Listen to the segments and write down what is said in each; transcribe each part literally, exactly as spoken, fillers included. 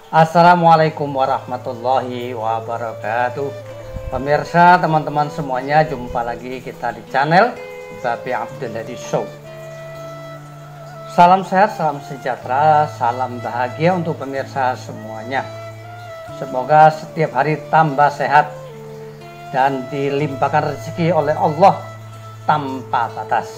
Assalamualaikum warahmatullahi wabarakatuh. Pemirsa, teman-teman semuanya, jumpa lagi kita di channel Babi Abdul Hadi Show. Salam sehat, salam sejahtera, salam bahagia untuk pemirsa semuanya. Semoga setiap hari tambah sehat dan dilimpahkan rezeki oleh Allah tanpa batas.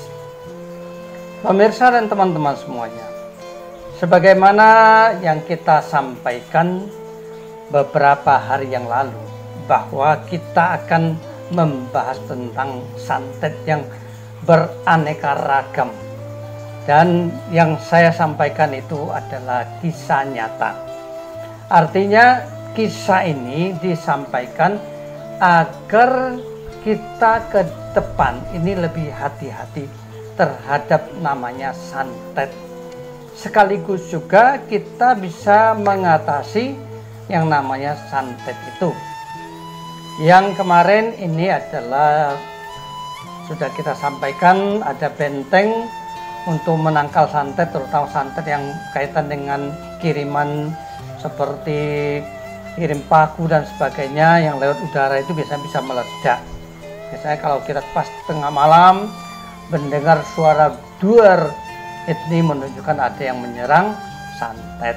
Pemirsa dan teman-teman semuanya, sebagaimana yang kita sampaikan beberapa hari yang lalu, bahwa kita akan membahas tentang santet yang beraneka ragam. Dan yang saya sampaikan itu adalah kisah nyata. Artinya kisah ini disampaikan agar kita ke depan ini lebih hati-hati terhadap namanya santet. Sekaligus juga kita bisa mengatasi yang namanya santet itu. Yang kemarin ini adalah sudah kita sampaikan, ada benteng untuk menangkal santet, terutama santet yang kaitan dengan kiriman seperti kirim paku dan sebagainya yang lewat udara itu biasanya bisa meledak. Biasanya kalau kita pas tengah malam mendengar suara duar, ini menunjukkan ada yang menyerang santet.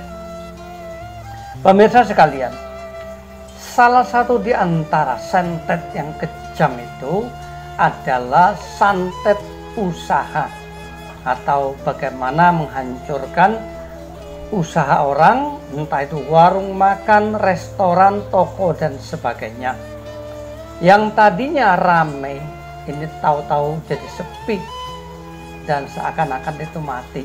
Pemirsa sekalian, salah satu di antara santet yang kejam itu adalah santet usaha, atau bagaimana menghancurkan usaha orang, entah itu warung makan, restoran, toko dan sebagainya. Yang tadinya ramai ini tahu-tahu jadi sepi dan seakan-akan itu mati.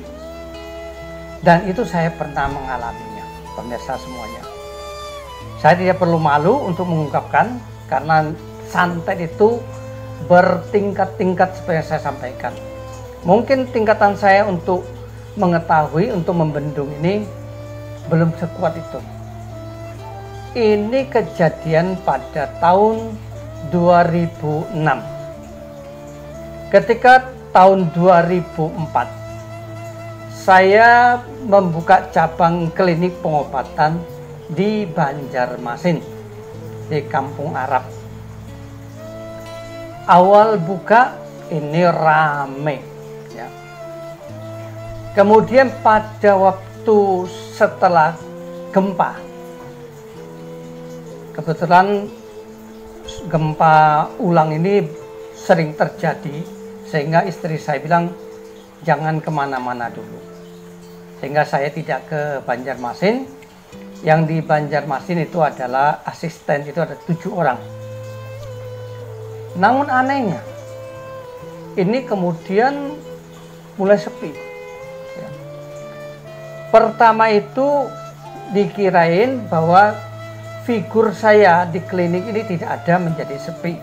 Dan itu saya pernah mengalaminya, pemirsa semuanya. Saya tidak perlu malu untuk mengungkapkan, karena santet itu bertingkat-tingkat seperti yang saya sampaikan. Mungkin tingkatan saya untuk mengetahui, untuk membendung ini belum sekuat itu. Ini kejadian pada tahun dua ribu enam. Ketika tahun dua ribu empat, saya membuka cabang klinik pengobatan di Banjarmasin, di Kampung Arab. Awal buka ini rame, ya. Kemudian pada waktu setelah gempa, kebetulan gempa ulang ini sering terjadi, sehingga istri saya bilang jangan kemana-mana dulu, sehingga saya tidak ke Banjarmasin. Yang di Banjarmasin itu adalah asisten, itu ada tujuh orang. Namun anehnya, ini kemudian mulai sepi. Ya. Pertama itu dikirain bahwa figur saya di klinik ini tidak ada, menjadi sepi.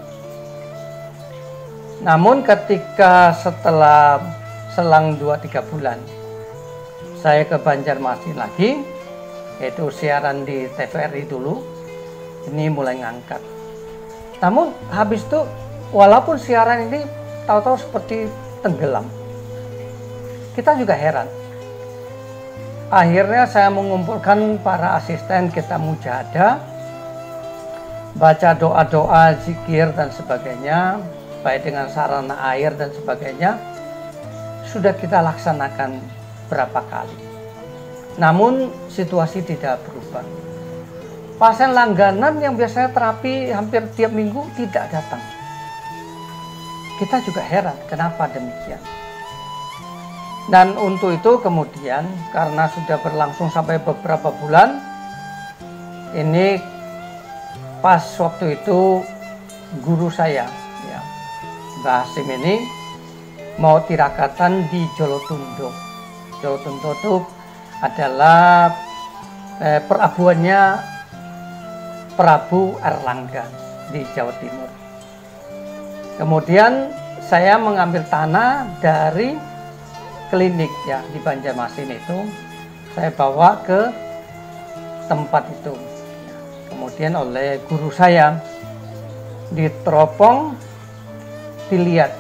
Namun ketika setelah selang dua tiga bulan, saya ke Banjarmasin lagi, yaitu siaran di T V R I dulu, ini mulai ngangkat. Namun habis itu, walaupun siaran ini tahu-tahu seperti tenggelam, kita juga heran. Akhirnya saya mengumpulkan para asisten, kita mujahadah, baca doa-doa, zikir dan sebagainya, baik dengan sarana air dan sebagainya, sudah kita laksanakan berapa kali. Namun situasi tidak berubah. Pasien langganan yang biasanya terapi hampir tiap minggu tidak datang. Kita juga heran kenapa demikian. Dan untuk itu kemudian, karena sudah berlangsung sampai beberapa bulan, ini pas waktu itu guru saya, ya, Mbah Hasim ini mau tirakatan di Jolotundo. Jolotundo itu adalah eh, perabuannya Prabu Erlangga di Jawa Timur. Kemudian saya mengambil tanah dari klinik, ya, di Banjarmasin itu, saya bawa ke tempat itu. Kemudian oleh guru saya diteropong, dilihat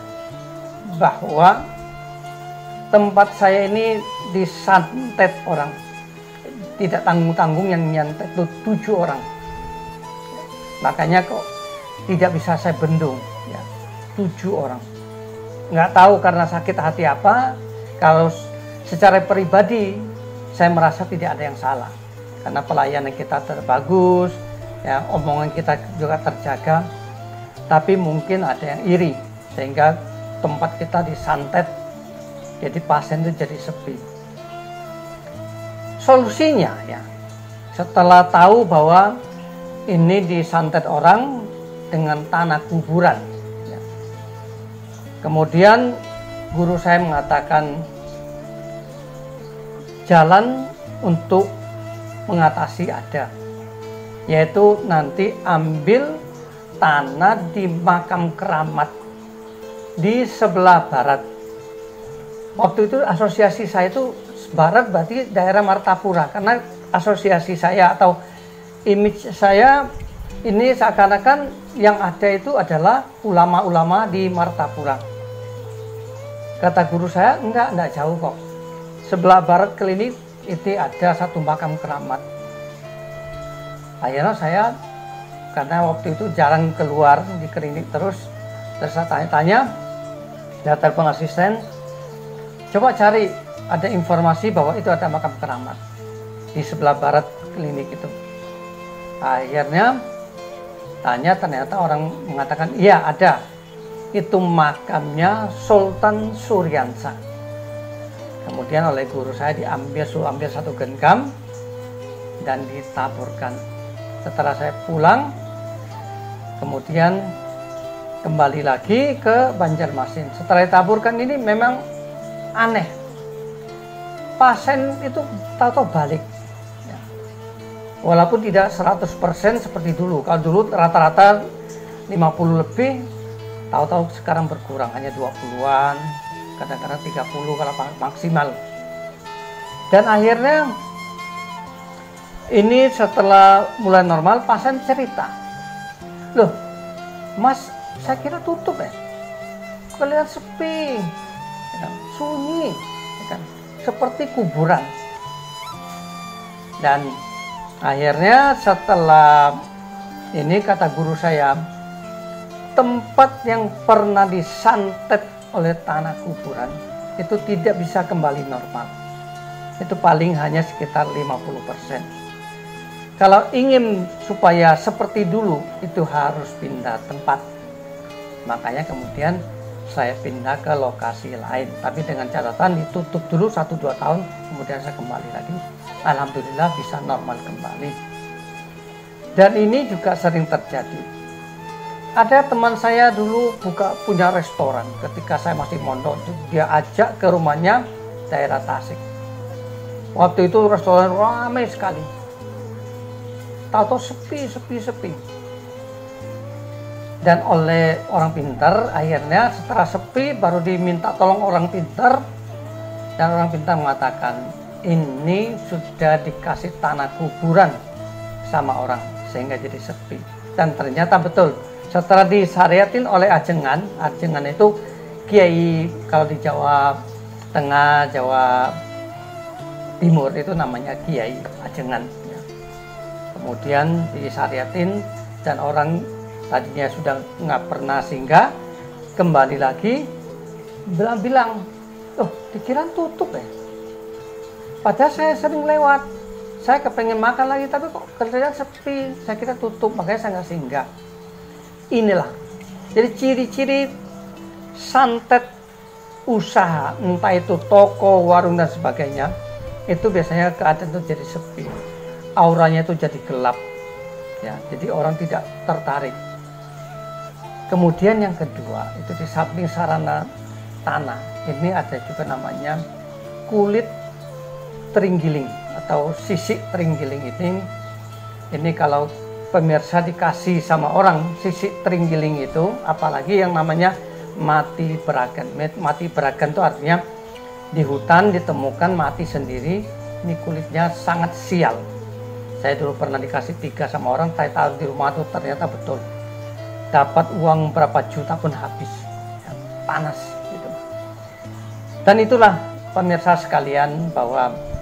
bahwa tempat saya ini disantet orang, tidak tanggung-tanggung yang nyantet itu tujuh orang. Makanya kok tidak bisa saya bendung, ya, tujuh orang. Nggak tahu karena sakit hati apa. Kalau secara pribadi saya merasa tidak ada yang salah, karena pelayanan kita terbagus, ya, omongan kita juga terjaga. Tapi mungkin ada yang iri sehingga tempat kita disantet, jadi pasien itu jadi sepi. Solusinya, ya, setelah tahu bahwa ini disantet orang dengan tanah kuburan, ya. Kemudian guru saya mengatakan jalan untuk mengatasi ada, yaitu nanti ambil tanah di makam keramat di sebelah barat. Waktu itu asosiasi saya itu barat berarti daerah Martapura, karena asosiasi saya atau image saya ini seakan-akan yang ada itu adalah ulama-ulama di Martapura. Kata guru saya, enggak, enggak jauh kok. Sebelah barat klinik itu ada satu makam keramat. Akhirnya saya, karena waktu itu jarang keluar di klinik terus, terus saya tanya-tanya, saya telepon asisten, coba cari ada informasi bahwa itu ada makam keramat di sebelah barat klinik itu. Akhirnya tanya, ternyata orang mengatakan iya ada, itu makamnya Sultan Suryansa. Kemudian oleh guru saya diambil ambil satu genggam dan ditaburkan. Setelah saya pulang, kemudian kembali lagi ke Banjarmasin. Setelah ditaburkan ini memang aneh, pasien itu tahu-tahu balik, ya. Walaupun tidak seratus persen seperti dulu. Kalau dulu rata-rata lima puluh lebih, tahu-tahu sekarang berkurang hanya dua puluhan, kadang-kadang tiga puluh kalau maksimal. Dan akhirnya ini setelah mulai normal, pasien cerita, loh mas, saya kira tutup ya, kelihatan sepi, ya, sunyi, ya kan? Seperti kuburan. Dan akhirnya setelah ini kata guru saya, tempat yang pernah disantet oleh tanah kuburan itu tidak bisa kembali normal. Itu paling hanya sekitar lima puluh persen. Kalau ingin supaya seperti dulu, itu harus pindah tempat. Makanya kemudian saya pindah ke lokasi lain, tapi dengan catatan ditutup dulu satu dua tahun, kemudian saya kembali lagi. Alhamdulillah bisa normal kembali. Dan ini juga sering terjadi. Ada teman saya dulu buka punya restoran ketika saya masih mondok, dia ajak ke rumahnya daerah Tasik. Waktu itu restoran ramai sekali. Tahu-tahu sepi, sepi, sepi. Dan oleh orang pintar, akhirnya setelah sepi baru diminta tolong orang pintar, dan orang pintar mengatakan ini sudah dikasih tanah kuburan sama orang sehingga jadi sepi. Dan ternyata betul, setelah disyariatin oleh ajengan, ajengan itu kiai, kalau di Jawa Tengah, Jawa Timur itu namanya kiai ajengan. Kemudian disyariatin dan orang tadinya sudah nggak pernah singgah, kembali lagi bilang-bilang, oh dikira tutup ya. Padahal saya sering lewat, saya kepengen makan lagi tapi kok kelihatan sepi, saya kira tutup, makanya saya nggak singgah. Inilah, jadi ciri-ciri santet usaha, entah itu toko, warung dan sebagainya, itu biasanya keadaan itu jadi sepi, auranya itu jadi gelap, ya, jadi orang tidak tertarik. Kemudian yang kedua, itu di samping sarana tanah, ini ada juga namanya kulit terenggiling atau sisik terenggiling ini. Ini kalau pemirsa dikasih sama orang sisik terenggiling itu, apalagi yang namanya mati beragan. Mati beragan itu artinya di hutan ditemukan mati sendiri, ini kulitnya sangat sial. Saya dulu pernah dikasih tiga sama orang, saya taruh di rumah itu ternyata betul. Dapat uang berapa juta pun habis, ya, panas gitu. Dan itulah pemirsa sekalian bahwa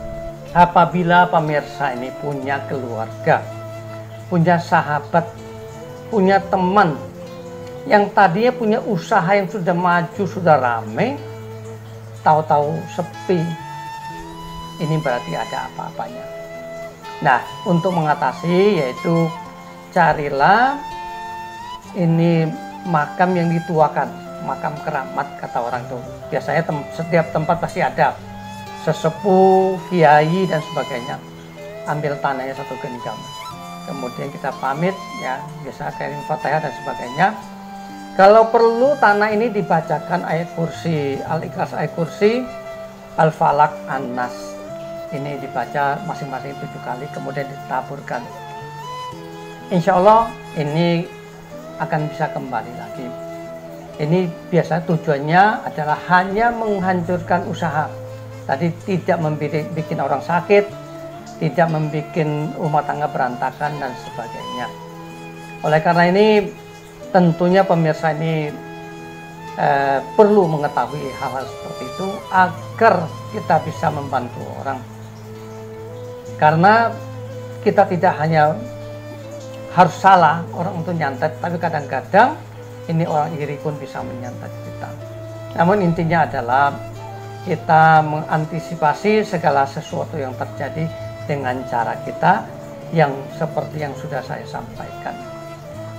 apabila pemirsa ini punya keluarga, punya sahabat, punya teman yang tadinya punya usaha yang sudah maju, sudah rame, tahu-tahu sepi, ini berarti ada apa-apanya. Nah, untuk mengatasi yaitu carilah ini makam yang dituakan, makam keramat kata orang itu. Biasanya tem setiap tempat pasti ada sesepuh, kiai dan sebagainya. Ambil tanahnya satu genggam, kemudian kita pamit ya, biasa kirim Fatihah dan sebagainya. Kalau perlu tanah ini dibacakan ayat kursi, Al-Ikhlas, ayat kursi, Al-Falak, An-Nas. Ini dibaca masing-masing tujuh kali, kemudian ditaburkan. Insya Allah ini akan bisa kembali lagi. Ini biasa tujuannya adalah hanya menghancurkan usaha. Tadi tidak membuat bikin orang sakit, tidak membuat rumah tangga berantakan dan sebagainya. Oleh karena ini tentunya pemirsa ini eh, perlu mengetahui hal-hal seperti itu agar kita bisa membantu orang. Karena kita tidak hanya harus salah orang untuk nyantet, tapi kadang-kadang ini orang iri pun bisa menyantet kita. Namun intinya adalah kita mengantisipasi segala sesuatu yang terjadi dengan cara kita yang seperti yang sudah saya sampaikan.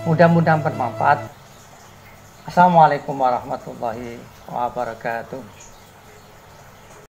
Mudah-mudahan bermanfaat. Assalamualaikum warahmatullahi wabarakatuh.